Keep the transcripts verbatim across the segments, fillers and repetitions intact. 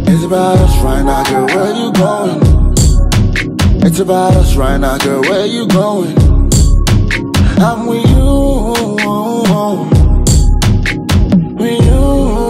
It's about us right now, girl, where you going? It's about us right now, girl, where you going? I'm with you, with you.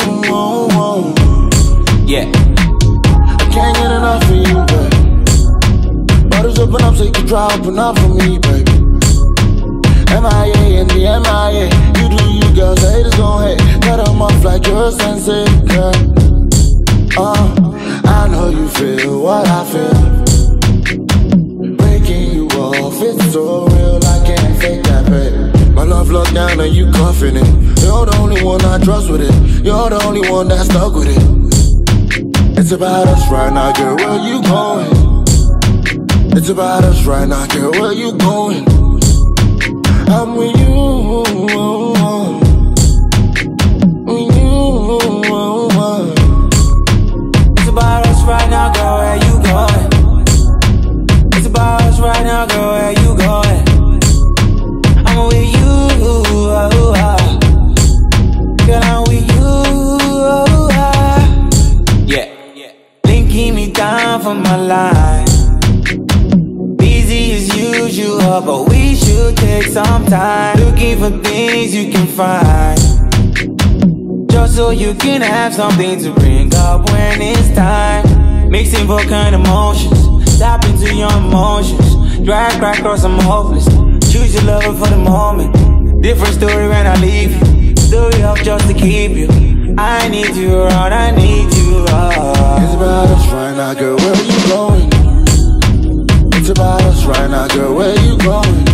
Yeah. I can't get enough of you, baby. Bottles open up so you can drop enough for me, baby. M I A and the M I A. You do you, girls, haters gon' hate. Cut them off like you're a sensei, girl. Uh, I know you feel what I feel. Breaking you off, it's so real, I can't fake that, babe. My love locked down and you cuffing it. You're the only one I trust with it. You're the only one that's stuck with it. It's about us right now, girl, where you going? It's about us right now, girl, where you going? I'm with you, with you. It's about us right now, girl, where you going? It's about us right now, girl, where you going? I'm with you, oh, oh. Girl, I'm with you, oh, oh. Yeah, linking me down for my life. Busy as usual, but we should take some time. Looking for things you can find, just so you can have something to bring up when it's time. Mixing for kind emotions, tap into your emotions. Drag back across, I'm hopeless. Choose your lover for the moment. Different story when I leave you. Story up just to keep you. I need you around, I need you around. It's about us right now, girl, where you going? It's about us right now, girl, where you going?